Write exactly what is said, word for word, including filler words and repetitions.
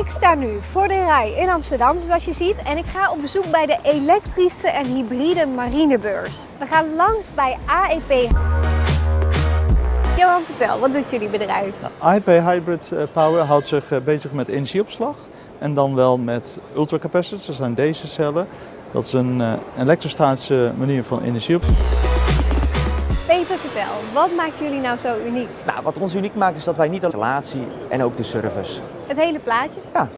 Ik sta nu voor de rij in Amsterdam, zoals je ziet. En ik ga op bezoek bij de elektrische en hybride marinebeurs. We gaan langs bij A E P. Johan, vertel, wat doet jullie bedrijf? Nou, A E P Hybrid Power houdt zich bezig met energieopslag. En dan wel met ultracapacitors, dat zijn deze cellen. Dat is een uh, elektrostatische manier van energieopslag. Peter, vertel, wat maakt jullie nou zo uniek? Nou, wat ons uniek maakt is dat wij niet alleen de installatie en ook de service. Het hele plaatje? Ja,